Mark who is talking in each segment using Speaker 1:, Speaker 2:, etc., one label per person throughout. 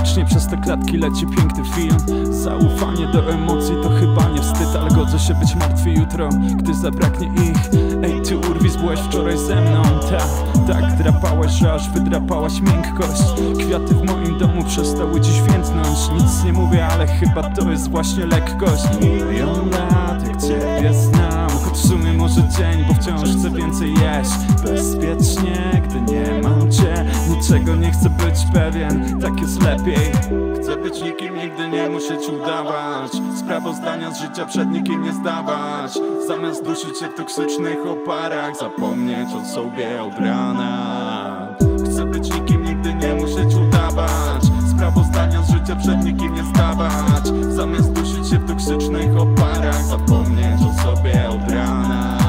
Speaker 1: Dynamicznie przez te klatki leci piękny film. Zaufanie do emocji to chyba nie wstyd, ale godzę się być martwy jutro, gdy zabraknie ich. Ej ty Urwis, byłeś wczoraj ze mną. Tak drapałaś, że aż wydrapałaś miękkość. Kwiaty w moim domu przestały dziś więdnąć. Nic nie mówię, ale chyba to jest właśnie lekkość. Milion lat jak ciebie znam, choć w sumie może dzień, bo wciąż chcę więcej jeść. Bezpiecznie, gdy nie mam cię, niczego nie chcę być pewien, tak jest lepiej. Chcę być nikim, nigdy nie musieć udawać, sprawozdania z życia przed nikim nie zdawać. Zamiast duszyć się w toksycznych oparach, zapomnieć o sobie od rana. Chcę być nikim, nigdy nie musieć udawać, sprawozdania z życia przed nikim nie zdawać. Zamiast dusić się w toksycznych oparach, zapomnieć o sobie od rana.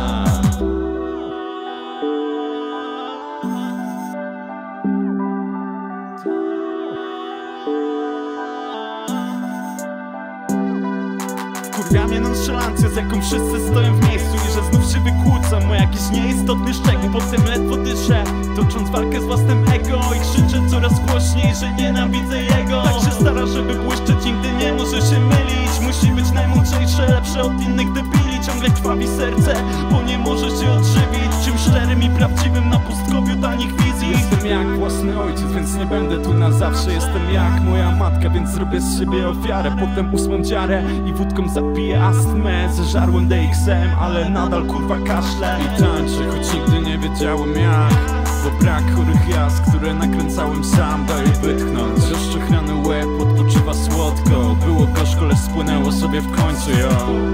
Speaker 1: Wkurwia mnie nonszalancja, z jaką wszyscy stoją w miejscu i że znów się wykłócam o jakiś nieistotny szczegół. Potem ledwo dyszę, tocząc walkę z własnym ego i krzyczę coraz głośniej, że nienawidzę jego. Tak się stara, żeby błyszczeć, nigdy nie może się mylić. Musi być najmądrzejsze, lepsze od innych debili. Ciągle krwawi serce, bo nie może się odżywić czymś szczerym i prawdziwym na pustkowiu tanich wizji. Jestem jak własny ojciec, więc nie będę tu na zawsze. Jestem jak moja matka, więc zrobię z siebie ofiarę. Potem ósmą dziarę i wódką zapiję astmę. Zeżarłem DXM, ale nadal kurwa kaszle i tańczę, choć nigdy nie wiedziałem jak. Bo brak chorych jazd, które nakręcałem sam, daje wytchnąć. Rozczochrany łeb odpoczywa słodko. Było gorzko, lecz spłynęło sobie w końcu, yo.